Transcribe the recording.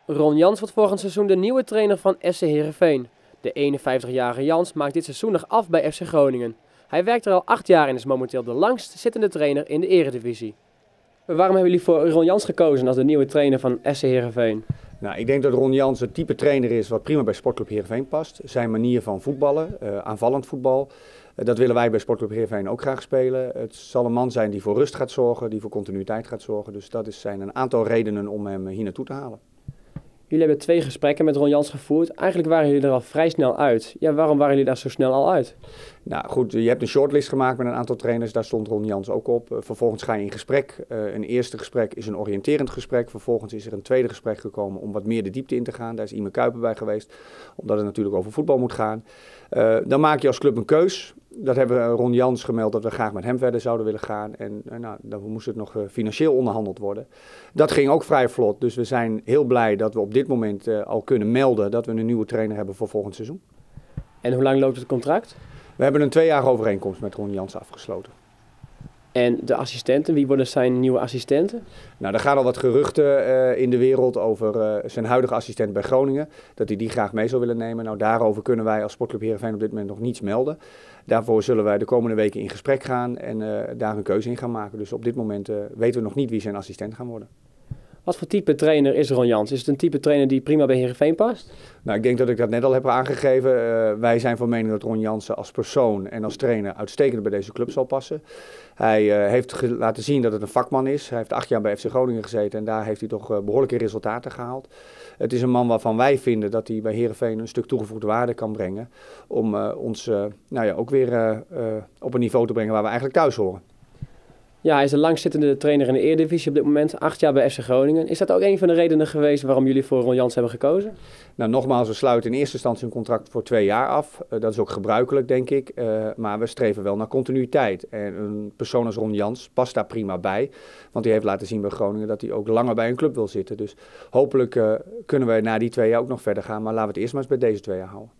Ron Jans wordt volgend seizoen de nieuwe trainer van SC Heerenveen. De 51-jarige Jans maakt dit seizoen nog af bij FC Groningen. Hij werkt er al 8 jaar en is momenteel de langst zittende trainer in de Eredivisie. Waarom hebben jullie voor Ron Jans gekozen als de nieuwe trainer van SC Heerenveen? Nou, ik denk dat Ron Jans het type trainer is wat prima bij Sportclub Heerenveen past. Zijn manier van voetballen, aanvallend voetbal, dat willen wij bij Sportclub Heerenveen ook graag spelen. Het zal een man zijn die voor rust gaat zorgen, die voor continuïteit gaat zorgen. Dus dat zijn een aantal redenen om hem hier naartoe te halen. Jullie hebben 2 gesprekken met Ron Jans gevoerd. Eigenlijk waren jullie er al vrij snel uit. Ja, waarom waren jullie daar zo snel al uit? Nou goed, je hebt een shortlist gemaakt met een aantal trainers, daar stond Ron Jans ook op. Vervolgens ga je in gesprek. Een eerste gesprek is een oriënterend gesprek. Vervolgens is er een tweede gesprek gekomen om wat meer de diepte in te gaan. Daar is Ime Kuiper bij geweest, omdat het natuurlijk over voetbal moet gaan. Dan maak je als club een keus. Dat hebben we Ron Jans gemeld dat we graag met hem verder zouden willen gaan. En dan moest het nog financieel onderhandeld worden. Dat ging ook vrij vlot. Dus we zijn heel blij dat we op dit moment al kunnen melden dat we een nieuwe trainer hebben voor volgend seizoen. En hoe lang loopt het contract? We hebben een 2-jarige overeenkomst met Ron Jans afgesloten. En de assistenten, wie worden zijn nieuwe assistenten? Nou, er gaan al wat geruchten in de wereld over zijn huidige assistent bij Groningen. Dat hij die graag mee zou willen nemen. Nou, daarover kunnen wij als Sportclub Heerenveen op dit moment nog niets melden. Daarvoor zullen wij de komende weken in gesprek gaan en daar een keuze in gaan maken. Dus op dit moment weten we nog niet wie zijn assistent gaan worden. Wat voor type trainer is Ron Jans? Is het een type trainer die prima bij Heerenveen past? Nou, ik denk dat ik dat net al heb aangegeven. Wij zijn van mening dat Ron Jansen als persoon en als trainer uitstekend bij deze club zal passen. Hij heeft laten zien dat het een vakman is. Hij heeft 8 jaar bij FC Groningen gezeten en daar heeft hij toch behoorlijke resultaten gehaald. Het is een man waarvan wij vinden dat hij bij Heerenveen een stuk toegevoegde waarde kan brengen. Om ons ook weer op een niveau te brengen waar we eigenlijk thuis horen. Ja, hij is de langstzittende trainer in de Eredivisie op dit moment. 8 jaar bij FC Groningen. Is dat ook een van de redenen geweest waarom jullie voor Ron Jans hebben gekozen? Nou, nogmaals, we sluiten in eerste instantie een contract voor 2 jaar af. Dat is ook gebruikelijk, denk ik. Maar we streven wel naar continuïteit. En een persoon als Ron Jans past daar prima bij. Want hij heeft laten zien bij Groningen dat hij ook langer bij een club wil zitten. Dus hopelijk kunnen we na die 2 jaar ook nog verder gaan. Maar laten we het eerst maar eens bij deze 2 jaar houden.